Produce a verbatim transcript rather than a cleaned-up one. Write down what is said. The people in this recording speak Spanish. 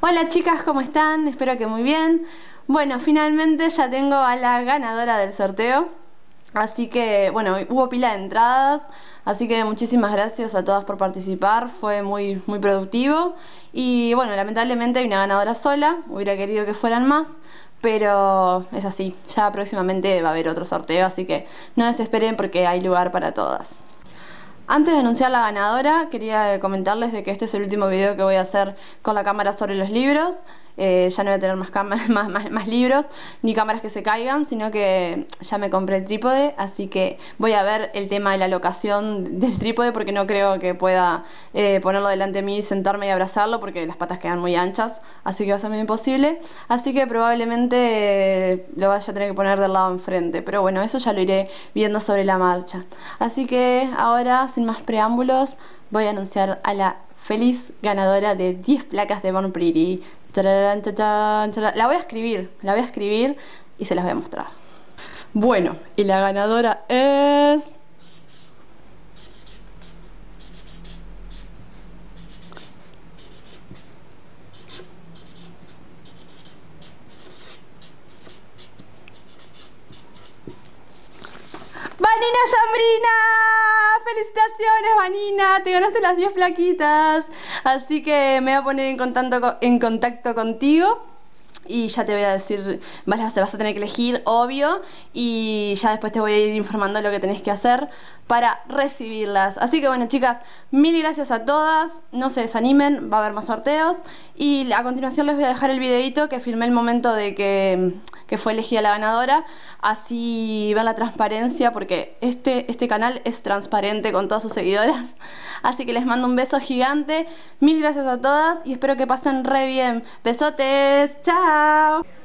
Hola chicas, ¿cómo están? Espero que muy bien. Bueno, finalmente ya tengo a la ganadora del sorteo. Así que, bueno, hubo pila de entradas. Así que muchísimas gracias a todas por participar. Fue muy, muy productivo. Y bueno, lamentablemente hay una ganadora sola. Hubiera querido que fueran más. Pero es así. Ya próximamente va a haber otro sorteo. Así que no desesperen porque hay lugar para todas. Antes de anunciar la ganadora, quería comentarles de que este es el último video que voy a hacer con la cámara sobre los libros. Eh, ya no voy a tener más, más, más, más libros ni cámaras que se caigan, sino que ya me compré el trípode, así que voy a ver el tema de la locación del trípode porque no creo que pueda eh, ponerlo delante de mí y sentarme y abrazarlo porque las patas quedan muy anchas, así que va a ser muy imposible. Así que probablemente eh, lo vaya a tener que poner del lado enfrente, pero bueno, eso ya lo iré viendo sobre la marcha. Así que ahora, sin más preámbulos, voy a anunciar a la feliz ganadora de diez placas de Born Pretty. La voy a escribir, la voy a escribir y se las voy a mostrar. Bueno, y la ganadora es... ¡Vanina Zambrina! ¡Felicitaciones, Vanina! Te ganaste las diez plaquitas. Así que me voy a poner en contacto, en contacto contigo. Y ya te voy a decir, vas a, vas a tener que elegir, obvio. Y ya después te voy a ir informando de lo que tenés que hacer para recibirlas. Así que bueno, chicas, mil gracias a todas. No se desanimen, va a haber más sorteos. Y a continuación les voy a dejar el videito que filmé el momento de que, que fue elegida la ganadora. Así ven la transparencia, porque este, este canal es transparente con todas sus seguidoras. Así que les mando un beso gigante. Mil gracias a todas y espero que pasen re bien. Besotes, chao.